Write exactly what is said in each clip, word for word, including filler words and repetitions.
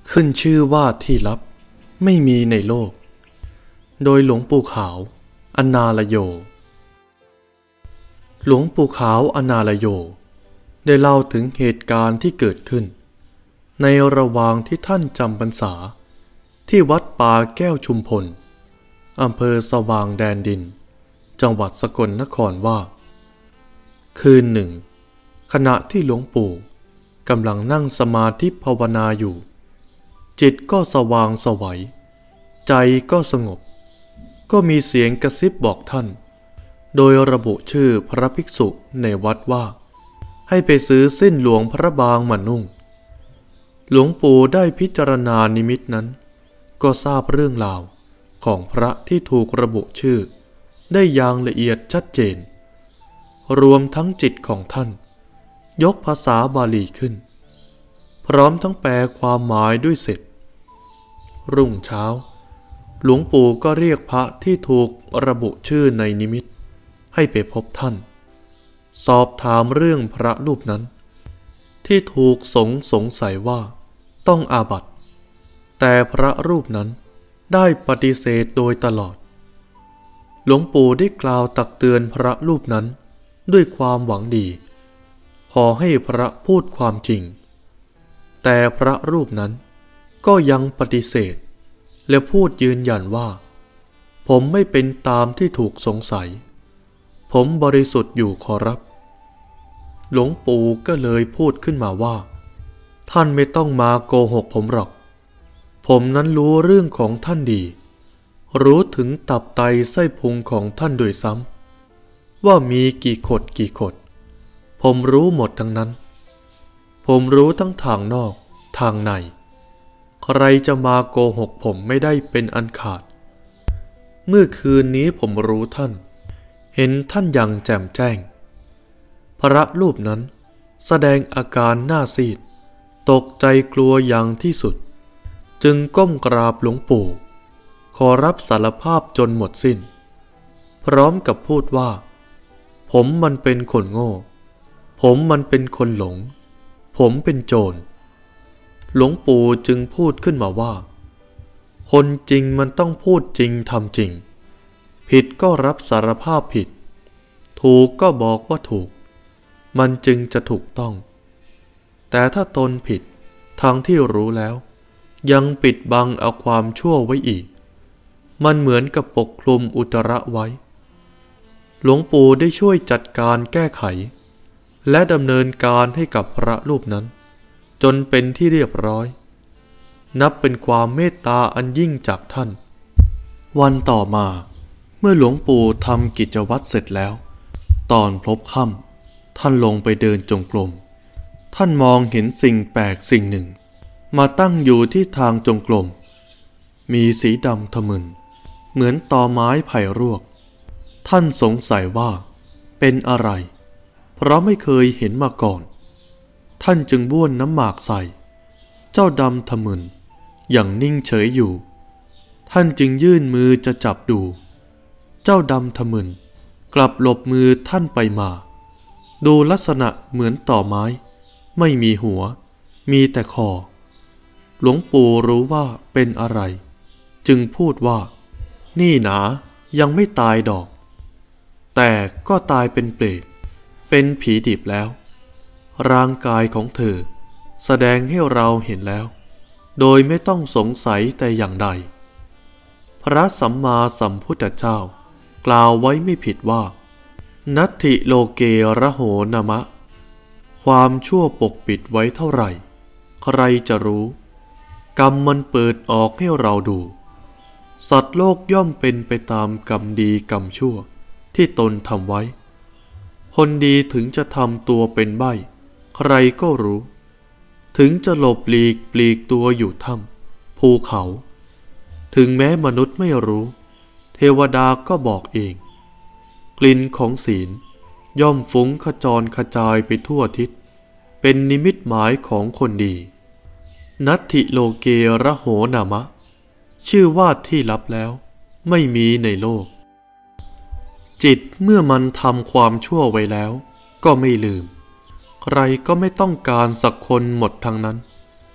ขึ้นชื่อว่าที่ลับไม่มีในโลกโดยหลวงปู่ขาวอนาลโยหลวงปู่ขาวอนาลโยได้เล่าถึงเหตุการณ์ที่เกิดขึ้นในระหว่างที่ท่านจำพรรษาที่วัดป่าแก้วชุมพลอำเภอสว่างแดนดินจังหวัดสกลนครว่าคืนหนึ่งขณะที่หลวงปู่กำลังนั่งสมาธิภาวนาอยู่จิตก็สว่างไสวใจก็สงบก็มีเสียงกระซิบบอกท่านโดยระบุชื่อพระภิกษุในวัดว่าให้ไปซื้อสิ้นหลวงพระบางมานุ่งหลวงปู่ได้พิจารณานิมิตนั้นก็ทราบเรื่องราวของพระที่ถูกระบุชื่อได้อย่างละเอียดชัดเจนรวมทั้งจิตของท่านยกภาษาบาลีขึ้นพร้อมทั้งแปลความหมายด้วยเสร็จรุ่งเช้าหลวงปู่ก็เรียกพระที่ถูกระบุชื่อในนิมิตให้ไปพบท่านสอบถามเรื่องพระรูปนั้นที่ถูกสงสงสัยว่าต้องอาบัติแต่พระรูปนั้นได้ปฏิเสธโดยตลอดหลวงปู่ได้กล่าวตักเตือนพระรูปนั้นด้วยความหวังดีขอให้พระพูดความจริงแต่พระรูปนั้นก็ยังปฏิเสธและพูดยืนยันว่าผมไม่เป็นตามที่ถูกสงสัยผมบริสุทธิ์อยู่ขอรับหลวงปู่ก็เลยพูดขึ้นมาว่าท่านไม่ต้องมาโกหกผมหรอกผมนั้นรู้เรื่องของท่านดีรู้ถึงตับไตไส้พุงของท่านด้วยซ้ำว่ามีกี่ขดกี่ขดผมรู้หมดทั้งนั้นผมรู้ทั้งทางนอกทางในใครจะมาโกหกผมไม่ได้เป็นอันขาดเมื่อคืนนี้ผมรู้ท่านเห็นท่านอย่างแจ่มแจ้งพระรูปนั้นแสดงอาการหน้าซีดตกใจกลัวอย่างที่สุดจึงก้มกราบหลวงปู่ขอรับสารภาพจนหมดสิ้นพร้อมกับพูดว่าผมมันเป็นคนโง่ผมมันเป็นคนหลงผมเป็นโจรหลวงปู่จึงพูดขึ้นมาว่าคนจริงมันต้องพูดจริงทำจริงผิดก็รับสารภาพผิดถูกก็บอกว่าถูกมันจึงจะถูกต้องแต่ถ้าตนผิดทางที่รู้แล้วยังปิดบังเอาความชั่วไว้อีกมันเหมือนกับปกคลุมอุจจาระไว้หลวงปู่ได้ช่วยจัดการแก้ไขและดำเนินการให้กับพระรูปนั้นจนเป็นที่เรียบร้อยนับเป็นความเมตตาอันยิ่งจากท่านวันต่อมาเมื่อหลวงปู่ทำกิจวัตรเสร็จแล้วตอนพลบค่ำท่านลงไปเดินจงกรมท่านมองเห็นสิ่งแปลกสิ่งหนึ่งมาตั้งอยู่ที่ทางจงกรมมีสีดำทะมึนเหมือนตอไม้ไผ่รวกท่านสงสัยว่าเป็นอะไรเพราะไม่เคยเห็นมาก่อนท่านจึงบ้วนน้ำหมากใส่เจ้าดำทะมึนอย่างนิ่งเฉยอยู่ท่านจึงยื่นมือจะจับดูเจ้าดำทะมึนกลับหลบมือท่านไปมาดูลักษณะเหมือนต่อไม้ไม่มีหัวมีแต่คอหลวงปู่รู้ว่าเป็นอะไรจึงพูดว่านี่หนายังไม่ตายดอกแต่ก็ตายเป็นเปรตเป็นผีดิบแล้วร่างกายของเธอแสดงให้เราเห็นแล้วโดยไม่ต้องสงสัยแต่อย่างใดพระสัมมาสัมพุทธเจ้ากล่าวไว้ไม่ผิดว่านัตถิโลเกระโหนมะความชั่วปกปิดไว้เท่าไหร่ใครจะรู้กรรมมันเปิดออกให้เราดูสัตว์โลกย่อมเป็นไปตามกรรมดีกรรมชั่วที่ตนทำไว้คนดีถึงจะทำตัวเป็นใบ้ใครก็รู้ถึงจะหลบหลีกปลีกตัวอยู่ถ้ำภูเขาถึงแม้มนุษย์ไม่รู้เทวดาก็บอกเองกลิ่นของศีลย่อมฟุ้งขจรกระจายไปทั่วทิศเป็นนิมิตหมายของคนดีนัตถิโลเกระโหนามะชื่อว่าที่ลับแล้วไม่มีในโลกจิตเมื่อมันทำความชั่วไว้แล้วก็ไม่ลืมใครก็ไม่ต้องการสักคนหมดทั้งนั้น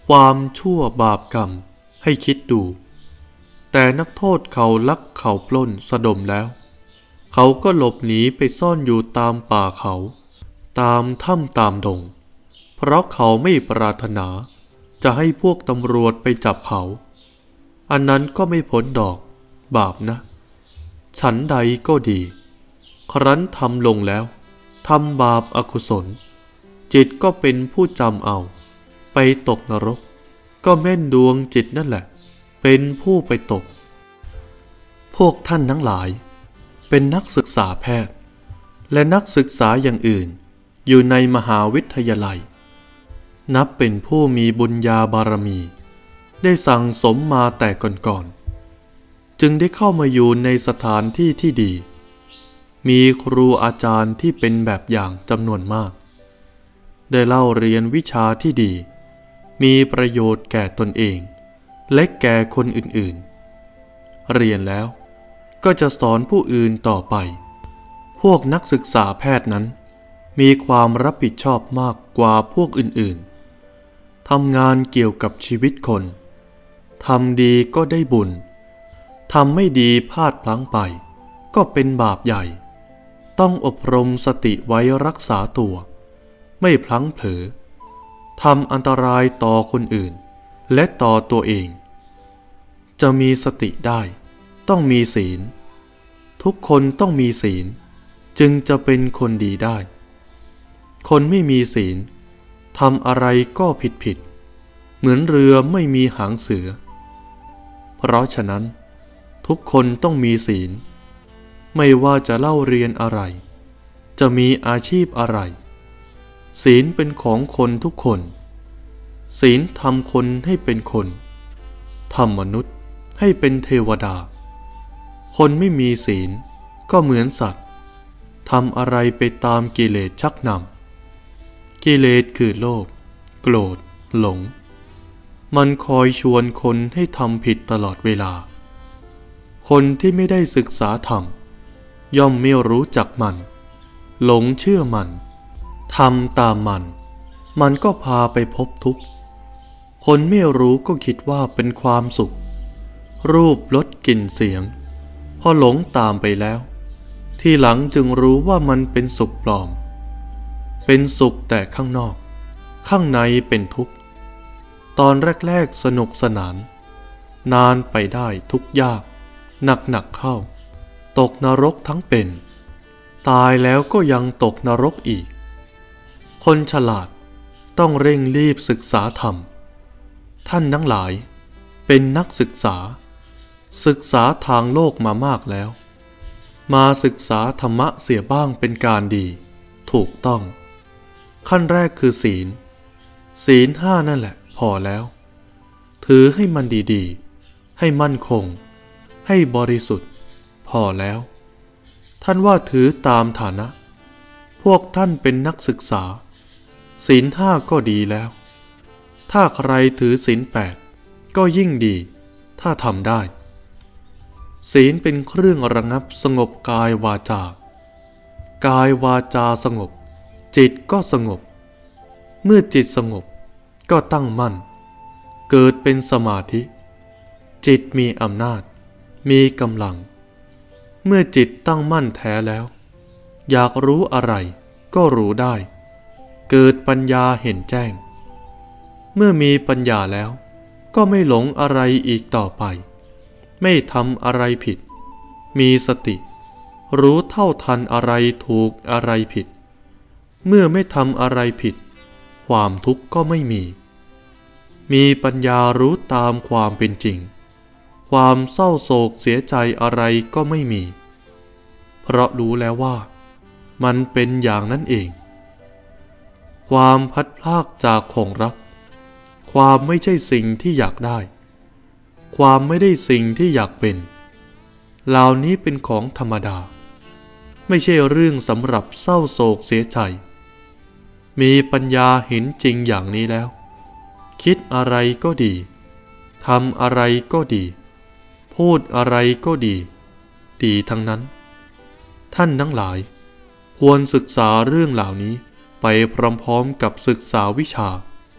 ความชั่วบาปกรรมให้คิดดูแต่นักโทษเขาลักเขาปล้นสะดมแล้วเขาก็หลบหนีไปซ่อนอยู่ตามป่าเขาตามถ้ำตามดงเพราะเขาไม่ปรารถนาจะให้พวกตำรวจไปจับเขาอันนั้นก็ไม่พ้นดอกบาปนะฉันใดก็ดีครั้นทำลงแล้วทำบาปอกุศลจิตก็เป็นผู้จำเอาไปตกนรกก็แม่นดวงจิตนั่นแหละเป็นผู้ไปตกพวกท่านทั้งหลายเป็นนักศึกษาแพทย์และนักศึกษาอย่างอื่นอยู่ในมหาวิทยาลัยนับเป็นผู้มีบุญญาบารมีได้สั่งสมมาแต่ก่อนๆจึงได้เข้ามาอยู่ในสถานที่ที่ดีมีครูอาจารย์ที่เป็นแบบอย่างจำนวนมากได้เล่าเรียนวิชาที่ดีมีประโยชน์แก่ตนเองและแก่คนอื่นๆเรียนแล้วก็จะสอนผู้อื่นต่อไปพวกนักศึกษาแพทย์นั้นมีความรับผิดชอบมากกว่าพวกอื่นๆทำงานเกี่ยวกับชีวิตคนทำดีก็ได้บุญทำไม่ดีพลาดพลั้งไปก็เป็นบาปใหญ่ต้องอบรมสติไว้รักษาตัวไม่พลั้งเผลอทำอันตรายต่อคนอื่นและต่อตัวเองจะมีสติได้ต้องมีศีลทุกคนต้องมีศีลจึงจะเป็นคนดีได้คนไม่มีศีลทำอะไรก็ผิดผิดเหมือนเรือไม่มีหางเสือเพราะฉะนั้นทุกคนต้องมีศีลไม่ว่าจะเล่าเรียนอะไรจะมีอาชีพอะไรศีลเป็นของคนทุกคนศีลทำคนให้เป็นคนทำมนุษย์ให้เป็นเทวดาคนไม่มีศีลก็เหมือนสัตว์ทำอะไรไปตามกิเลสชักนำกิเลสคือโลภโกรธหลงมันคอยชวนคนให้ทำผิดตลอดเวลาคนที่ไม่ได้ศึกษาธรรมย่อมไม่รู้จักมันหลงเชื่อมันทำตามมันมันก็พาไปพบทุกข์คนไม่รู้ก็คิดว่าเป็นความสุขรูปรสกลิ่นเสียงพอหลงตามไปแล้วทีหลังจึงรู้ว่ามันเป็นสุขปลอมเป็นสุขแต่ข้างนอกข้างในเป็นทุกข์ตอนแรกๆสนุกสนานนานไปได้ทุกข์ยากหนักๆเข้าตกนรกทั้งเป็นตายแล้วก็ยังตกนรกอีกคนฉลาดต้องเร่งรีบศึกษาธรรมท่านทั้งหลายเป็นนักศึกษาศึกษาทางโลกมามากแล้วมาศึกษาธรรมะเสียบ้างเป็นการดีถูกต้องขั้นแรกคือศีลศีลห้านั่นแหละพอแล้วถือให้มันดีๆให้มั่นคงให้บริสุทธิ์พอแล้วท่านว่าถือตามฐานะพวกท่านเป็นนักศึกษาศีลห้าก็ดีแล้วถ้าใครถือศีลแปดก็ยิ่งดีถ้าทำได้ศีลเป็นเครื่องระงับสงบกายวาจากายวาจาสงบจิตก็สงบเมื่อจิตสงบก็ตั้งมั่นเกิดเป็นสมาธิจิตมีอำนาจมีกำลังเมื่อจิตตั้งมั่นแท้แล้วอยากรู้อะไรก็รู้ได้เกิดปัญญาเห็นแจ้งเมื่อมีปัญญาแล้วก็ไม่หลงอะไรอีกต่อไปไม่ทำอะไรผิดมีสติรู้เท่าทันอะไรถูกอะไรผิดเมื่อไม่ทำอะไรผิดความทุกข์ก็ไม่มีมีปัญญารู้ตามความเป็นจริงความเศร้าโศกเสียใจอะไรก็ไม่มีเพราะรู้แล้วว่ามันเป็นอย่างนั้นเองความพัดพรากจากของรักความไม่ใช่สิ่งที่อยากได้ความไม่ได้สิ่งที่อยากเป็นเหล่านี้เป็นของธรรมดาไม่ใช่เรื่องสำหรับเศร้าโศกเสียใจมีปัญญาเห็นจริงอย่างนี้แล้วคิดอะไรก็ดีทำอะไรก็ดีพูดอะไรก็ดีดีทั้งนั้นท่านทั้งหลายควรศึกษาเรื่องเหล่านี้ไปพร้อมๆกับศึกษาวิชา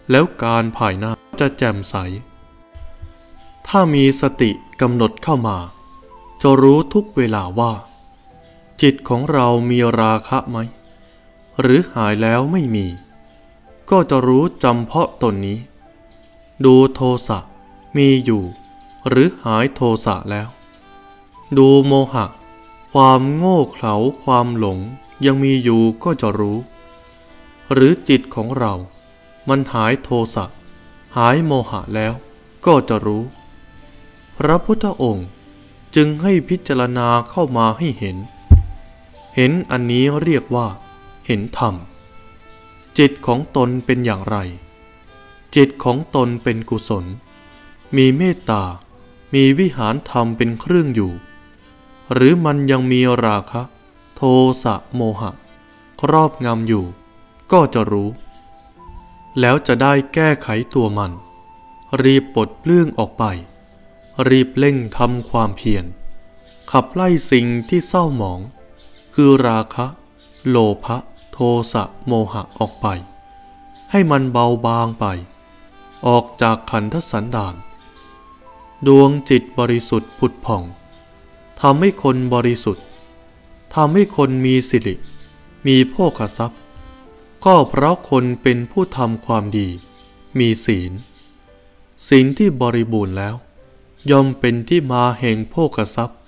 แล้วการภายหน้าจะแจ่มใสถ้ามีสติกำหนดเข้ามาจะรู้ทุกเวลาว่าจิตของเรามีราคะไหมหรือหายแล้วไม่มีก็จะรู้จำเพาะตนนี้ดูโทสะมีอยู่หรือหายโทสะแล้วดูโมหะความโง่เขลาความหลงยังมีอยู่ก็จะรู้หรือจิตของเรามันหายโทสะหายโมหะแล้วก็จะรู้พระพุทธองค์จึงให้พิจารณาเข้ามาให้เห็นเห็นอันนี้เรียกว่าเห็นธรรมจิตของตนเป็นอย่างไรจิตของตนเป็นกุศลมีเมตตามีวิหารธรรมเป็นเครื่องอยู่หรือมันยังมีราคะโทสะโมหะครอบงำอยู่ก็จะรู้แล้วจะได้แก้ไขตัวมันรีบปลดเปลื้องออกไปรีบเร่งทำความเพียรขับไล่สิ่งที่เศร้าหมองคือราคะโลภะโทสะโมหะออกไปให้มันเบาบางไปออกจากขันธสันดานดวงจิตบริสุทธิ์ผุดผ่องทำให้คนบริสุทธิ์ทำให้คนมีสิริมีโภคทรัพย์ก็เพราะคนเป็นผู้ทำความดีมีศีลศีลที่บริบูรณ์แล้วย่อมเป็นที่มาแห่งโภคทรัพย์